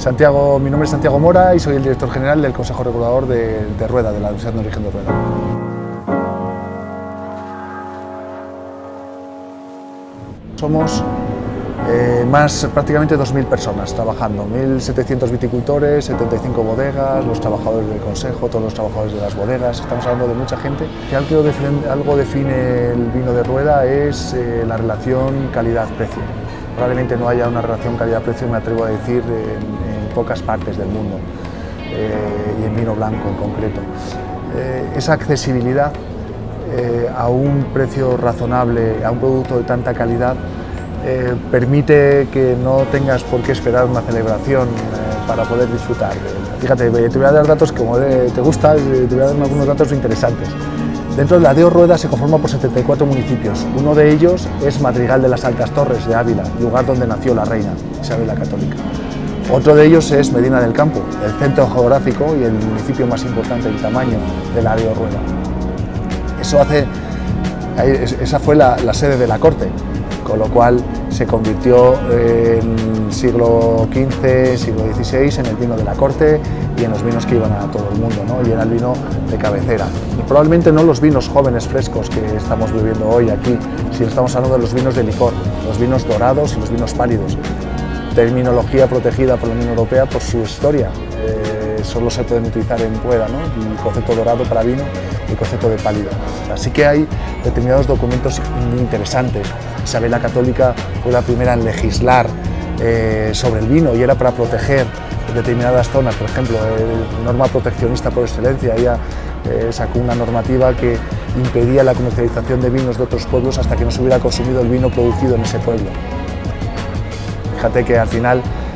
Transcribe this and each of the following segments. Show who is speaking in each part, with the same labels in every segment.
Speaker 1: Santiago, mi nombre es Santiago Mora y soy el director general del Consejo Regulador de Rueda, de la Denominación de Origen de Rueda. Somos prácticamente 2.000 personas trabajando, 1.700 viticultores, 75 bodegas, los trabajadores del consejo, todos los trabajadores de las bodegas. Estamos hablando de mucha gente. Si algo define el vino de Rueda es la relación calidad-precio. Probablemente no haya una relación calidad-precio, me atrevo a decir, en pocas partes del mundo, y en vino blanco en concreto. Esa accesibilidad a un precio razonable, a un producto de tanta calidad, permite que no tengas por qué esperar una celebración para poder disfrutar. Fíjate, te voy a dar datos que como te gusta, te voy a dar algunos datos interesantes. Dentro de la DEO Rueda se conforma por 74 municipios. Uno de ellos es Madrigal de las Altas Torres de Ávila, lugar donde nació la reina Isabel la Católica. Otro de ellos es Medina del Campo, el centro geográfico y el municipio más importante en tamaño de la DEO Rueda. Esa fue la sede de la corte, con lo cual se convirtió en siglo XV, siglo XVI en el vino de la corte y en los vinos que iban a todo el mundo, ¿no? Y era el vino de cabecera. Y probablemente no los vinos jóvenes frescos que estamos bebiendo hoy aquí, sino estamos hablando de los vinos de licor, los vinos dorados y los vinos pálidos. Terminología protegida por la Unión Europea por su historia. Solo se pueden utilizar en Rueda, ¿no? El concepto dorado para vino y el concepto de pálido. Así que hay determinados documentos muy interesantes. Isabel la Católica fue la primera en legislar sobre el vino y era para proteger determinadas zonas. Por ejemplo, norma proteccionista por excelencia. Ella sacó una normativa que impedía la comercialización de vinos de otros pueblos hasta que no se hubiera consumido el vino producido en ese pueblo. Fíjate que al final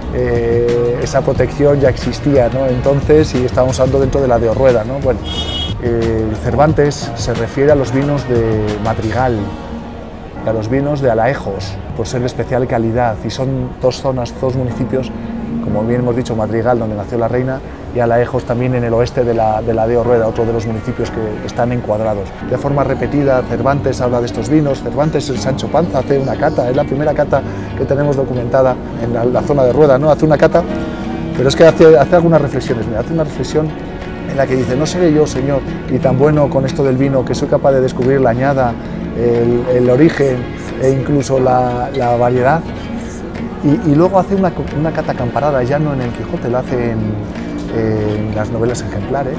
Speaker 1: esa protección ya existía, ¿no? Entonces, y estábamos hablando dentro de la DEO Rueda, ¿no? Bueno, Cervantes se refiere a los vinos de Madrigal y a los vinos de Alaejos por ser de especial calidad, y son dos zonas, dos municipios, como bien hemos dicho, Madrigal, donde nació la reina, y Alaejos también en el oeste de la DEO Rueda, otro de los municipios que están encuadrados. De forma repetida, Cervantes habla de estos vinos. Cervantes, el Sancho Panza, hace una cata, es la primera cata que tenemos documentada en la zona de Rueda, ¿no? Hace una cata, pero es que hace algunas reflexiones. Mira, hace una reflexión en la que dice: no seré yo, Señor, y tan bueno con esto del vino, que soy capaz de descubrir la añada, el origen e incluso la variedad. Y luego hace una cata acamparada, ya no en el Quijote, la hace en las novelas ejemplares.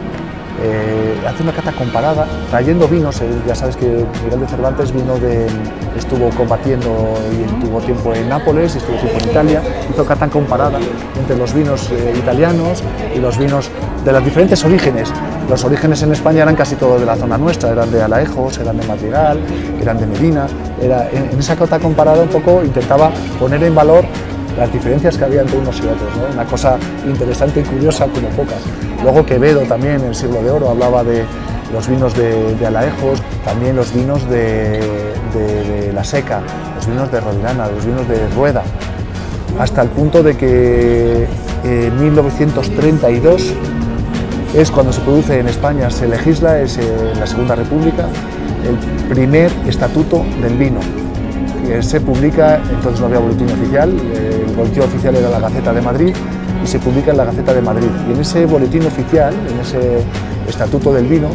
Speaker 1: Hace una cata comparada, trayendo vinos. Ya sabes que Miguel de Cervantes estuvo combatiendo y tuvo tiempo en Nápoles, estuvo tiempo en Italia, hizo cata comparada entre los vinos italianos y los vinos de los diferentes orígenes. Los orígenes en España eran casi todos de la zona nuestra, eran de Alaejos, eran de Madrigal, eran de Medina. En esa cata comparada un poco intentaba poner en valor las diferencias que había entre unos y otros, ¿no? Una cosa interesante y curiosa como pocas. Luego Quevedo también en el Siglo de Oro hablaba de los vinos de Alaejos, también los vinos de La Seca, los vinos de Rodirana, los vinos de Rueda, hasta el punto de que en 1932 es cuando se produce en España, se legisla, es en la Segunda República, el primer estatuto del vino. Se publica, entonces no había boletín oficial, el boletín oficial era la Gaceta de Madrid y se publica en la Gaceta de Madrid. Y en ese boletín oficial, en ese estatuto del vino,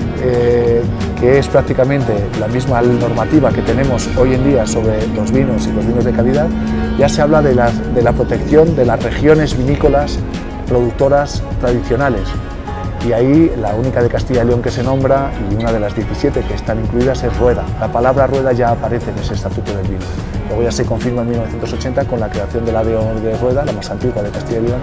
Speaker 1: que es prácticamente la misma normativa que tenemos hoy en día sobre los vinos y los vinos de calidad, ya se habla de la protección de las regiones vinícolas productoras tradicionales. Y ahí la única de Castilla y León que se nombra, y una de las 17 que están incluidas, es Rueda. La palabra Rueda ya aparece en ese estatuto del vino. Luego ya se confirma en 1980 con la creación de la DEO de Rueda, la más antigua de Castilla y León,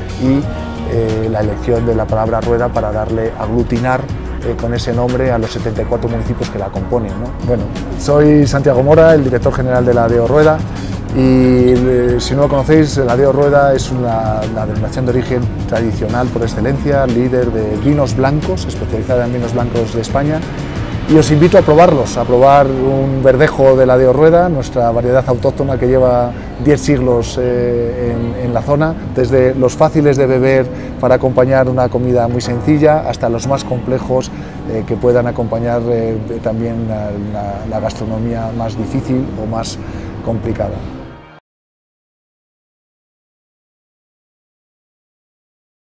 Speaker 1: y la elección de la palabra Rueda para aglutinar con ese nombre a los 74 municipios que la componen, ¿no? Bueno, soy Santiago Mora, el director general de la DEO Rueda. Y si no lo conocéis, la DEO Rueda es la denominación de origen tradicional por excelencia, líder de vinos blancos, especializada en vinos blancos de España. Y os invito a probarlos, a probar un verdejo de la DEO Rueda, nuestra variedad autóctona que lleva 10 siglos en la zona, desde los fáciles de beber para acompañar una comida muy sencilla hasta los más complejos que puedan acompañar también la gastronomía más difícil o más complicada.